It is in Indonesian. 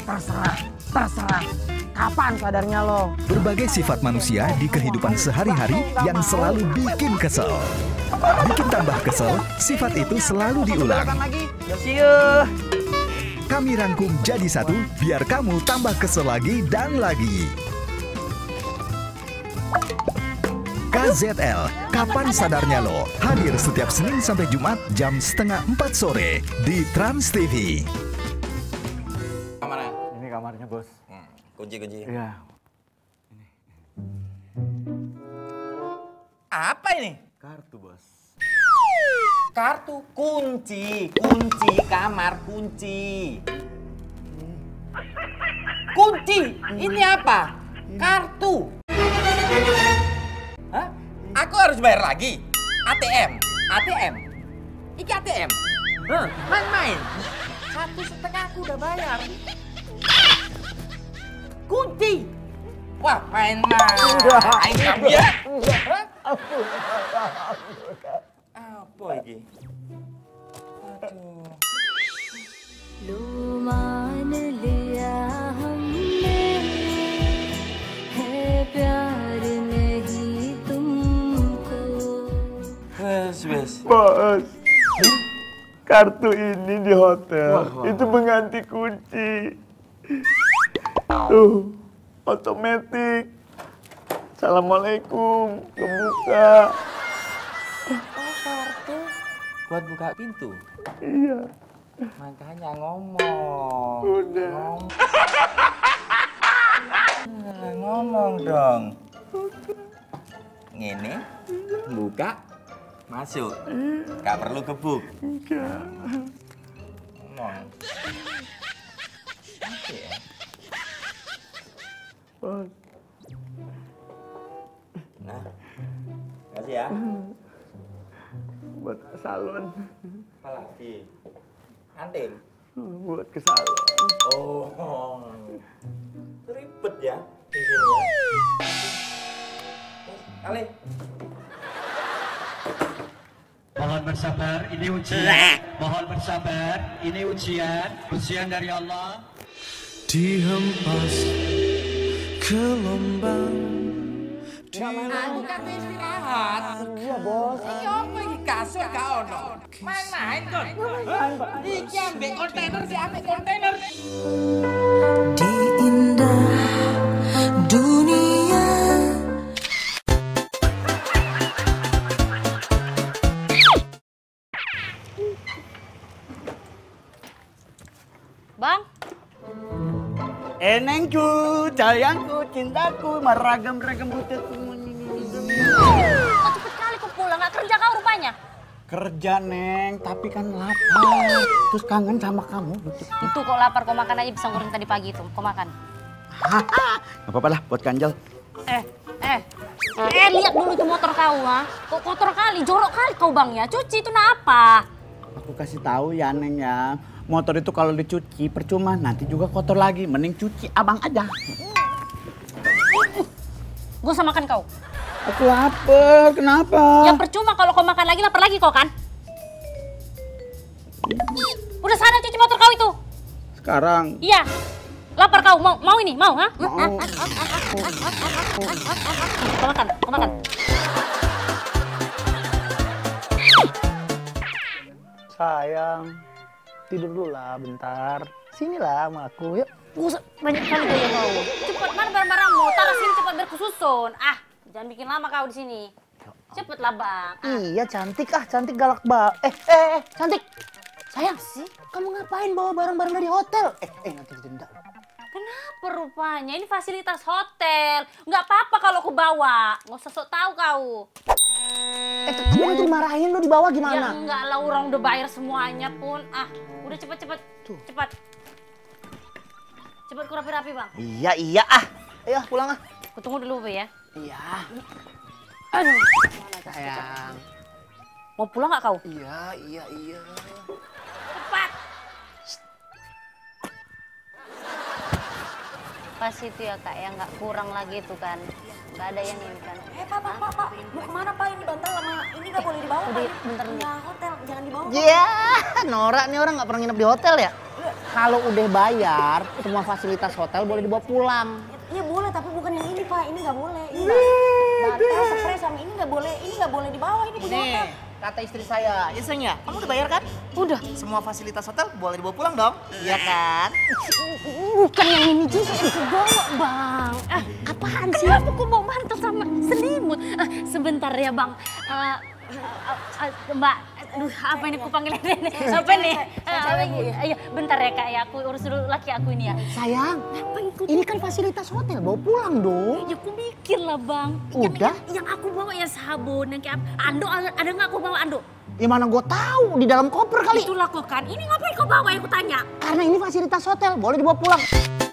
Terserah. Kapan sadarnya lo? Berbagai sifat manusia di kehidupan sehari-hari yang selalu bikin kesel. Bikin tambah kesel, sifat itu selalu diulang. Kami rangkum jadi satu, biar kamu tambah kesel lagi dan lagi. KZL, Kapan Sadarnya Lo, hadir setiap Senin sampai Jumat jam 3:30 sore di Trans TV. Kamarnya? Ini kamarnya, Bos. Kunci. Iya. Apa ini? Kartu, Bos. Kartu kunci kamar kunci. Kunci, ini apa? Kartu. Hah? Aku harus bayar lagi? ATM. Iki ATM. Main-main. 1,5 aku udah bayar. Kunci. Wah, main-main. Kamu ya? Apa ini? Aduh. लो मान लिया हमने है प्यार नहीं तुमको. Wes. Bos, kartu ini di hotel itu mengganti kunci. Tuh, otomatis. Assalamualaikum, kebuka. Kartu buat buka pintu. Iya. Makanya ngomong. Udah. Ngomong dong. Ngene, buka, masuk. Gak perlu gebuk. Enggak. Ngomong. Oke ya. Bos, Nah, kasih ya. buat ke salon. Apa lagi? Anting. Buat ke salon. Oh, ribet ya di sini ya. Kali. Mohon bersabar, ini ujian. Mohon bersabar, ini ujian. Ujian dari Allah. Dihempas gelombang. Aku kan istirahat. Iya, Bos. Iki apa iki kasur gak ono? Main-main kon. Iki ambek kontainer sih ambek kontainer. Di indah dunia. Bang, Enengku, sayangku, cintaku, meragam-ragam butuhku. kok cepet kali kau pulang, nggak kerja kau rupanya? Kerja, Neng, tapi kan lapar. Terus kangen sama kamu. Itu kok lapar, kau makan aja pisang goreng tadi pagi itu, kau makan. Gak apa-apa lah, buat ganjel. Lihat dulu itu motor kau, ha? Kok kotor kali, jorok kali kau bang ya, cuci itu apa? Aku kasih tahu ya, Neng ya. Motor itu kalau dicuci percuma, nanti juga kotor lagi. Mending cuci abang aja. Gue sama makan kau. Aku lapar, kenapa? Ya percuma kalau kau makan lagi, lapar lagi kau kan? Udah sana cuci motor kau itu. Sekarang. Iya. Lapar kau, mau ini, mau ha? Mau. Kau makan. Sayang, tidur dulu lah bentar. Sinilah sama aku, yuk. Buset, banyak kali gaya kau. Cepet mana barang-barangmu, taruh sini cepat biar kususun. Jangan bikin lama kau di sini. Cepet lah bang. Iya, cantik galak cantik. Sayang sih, kamu ngapain bawa barang-barang dari hotel? Nanti didenda. Kenapa rupanya? Ini fasilitas hotel. Nggak apa-apa kalau aku bawa. Nggak usah sok tahu kau. Tapi nanti dimarahin lu dibawa Ya gimana? enggak lah, orang udah bayar semuanya pun. Udah cepet. Cepat. Cepat ku rapi-rapi bang. Iya. Ayo pulang ah. Aku tunggu dulu Bu ya. Iya. Aduh. Sayang. Mau pulang nggak kau? Iya. Cepat. Pas itu ya kak ya, nggak kurang lagi tuh kan. Nggak ada yang ini kan. Pak. Mau kemana Pak? Ini bantal sama ini nggak boleh dibawa. Udah, bentar nih. Nah, hotel, jangan dibawa. Iya, Nora nih orang nggak pernah nginep di hotel ya? Kalau udah bayar, semua fasilitas hotel boleh dibawa pulang. Iya boleh, tapi bukan yang ini Pak. Ini nggak boleh. Ini bantal, spray sama ini nggak boleh. Ini nggak boleh dibawa. Ini punya hotel. Kata istri saya, ya sayang ya, kamu udah bayar kan? Udah. Semua fasilitas hotel boleh dibawa pulang dong? Iya kan? Bukan yang ini juga yang aku bawa, Bang. Apaan sih? Kenapa aku bawa mantel sama selimut? Sebentar ya, Bang. Mbak, aduh, apa ini aku panggil ini? Apa nih? Iya, bentar ya Kak, ya aku urus dulu laki aku ini ya. Sayang, ini kan fasilitas hotel, bawa pulang dong. Ya aku mikir lah Bang. Udah? Yang aku bawa ya sabun, yang kayak anduk, ada nggak aku bawa anduk? Ya mana gue tahu, di dalam koper kali. Itulah kok kan, ini ngapain kau bawa ya aku tanya? Karena ini fasilitas hotel, boleh dibawa pulang.